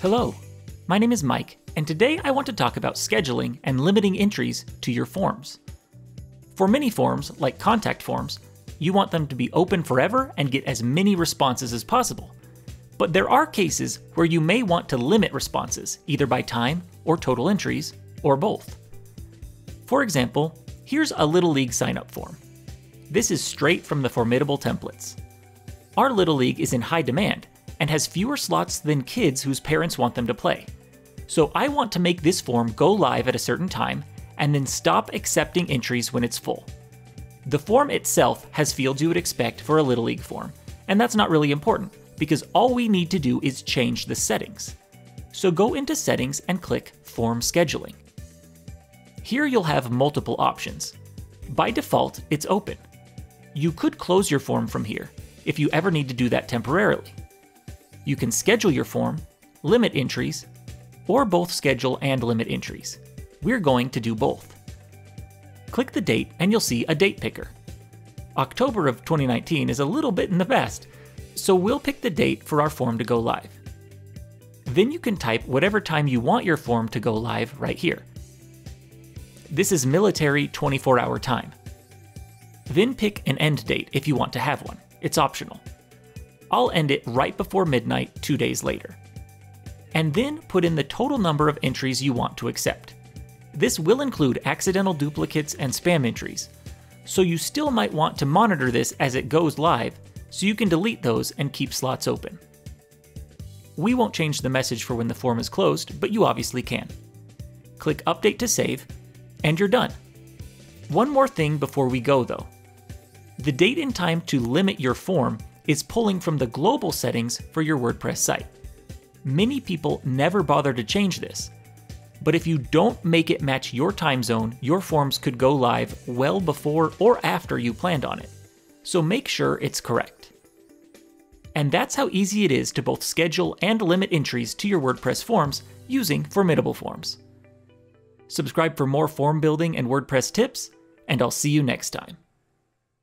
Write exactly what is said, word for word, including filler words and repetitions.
Hello, my name is Mike, and today I want to talk about scheduling and limiting entries to your forms. For many forms, like contact forms, you want them to be open forever and get as many responses as possible. But there are cases where you may want to limit responses, either by time or total entries, or both. For example, here's a Little League sign-up form. This is straight from the Formidable templates. Our Little League is in high demand and has fewer slots than kids whose parents want them to play. So I want to make this form go live at a certain time and then stop accepting entries when it's full. The form itself has fields you would expect for a Little League form, and that's not really important because all we need to do is change the settings. So go into Settings and click Form Scheduling. Here you'll have multiple options. By default, it's open. You could close your form from here if you ever need to do that temporarily. You can schedule your form, limit entries, or both schedule and limit entries. We're going to do both. Click the date and you'll see a date picker. October of twenty nineteen is a little bit in the past, so we'll pick the date for our form to go live. Then you can type whatever time you want your form to go live right here. This is military twenty-four hour time. Then pick an end date if you want to have one. It's optional. I'll end it right before midnight two days later. And then put in the total number of entries you want to accept. This will include accidental duplicates and spam entries, so you still might want to monitor this as it goes live so you can delete those and keep slots open. We won't change the message for when the form is closed, but you obviously can. Click Update to save, and you're done. One more thing before we go though. The date and time to limit your form is pulling from the global settings for your WordPress site. Many people never bother to change this, but if you don't make it match your time zone, your forms could go live well before or after you planned on it. So make sure it's correct. And that's how easy it is to both schedule and limit entries to your WordPress forms using Formidable Forms. Subscribe for more form building and WordPress tips, and I'll see you next time.